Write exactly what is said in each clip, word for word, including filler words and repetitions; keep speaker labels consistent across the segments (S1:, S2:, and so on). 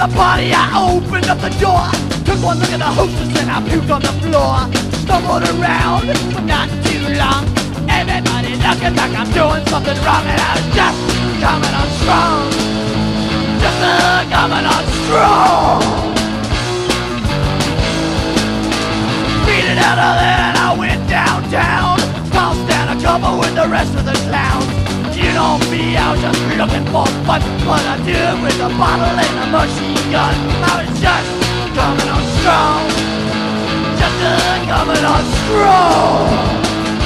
S1: the party, I opened up the door. Took one look at the hostess and I puked on the floor. Stumbled around, but not too long. Everybody looking like I'm doing something wrong, and I was just coming on strong. Just uh, coming on strong. Beat it out of there and I went downtown. Tossed down a couple with the rest of the clowns. You know me, I was just looking for fun, but I did it with a bottle and a machine gun. I was just coming on strong. Just uh, coming on strong.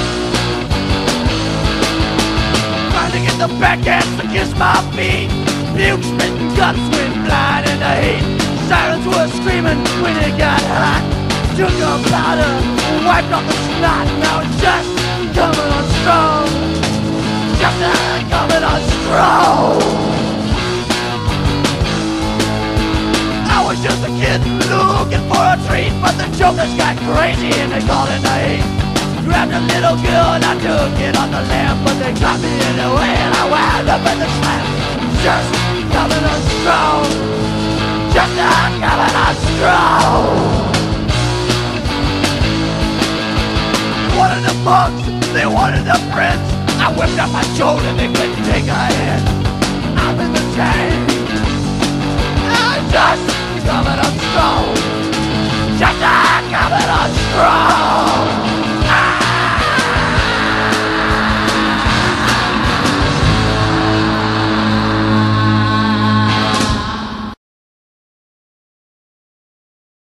S1: Trying to get the backhands to kiss my feet. Puke, spit, and guts went blind in the heat. Sirens were screaming when it got hot. Took a powder, wiped off the snot, and I was just coming on strong. Just uh, coming on strong. I was just a kid looking for a treat, but the jokers got crazy and they called it night. Grabbed a little girl and I took it on the lamb, but they got me anyway and I wound up in the slam. Just coming on strong. Just uh, coming on strong. Wanted the mugs, they wanted the friends. I whipped up my shoulder, they couldn't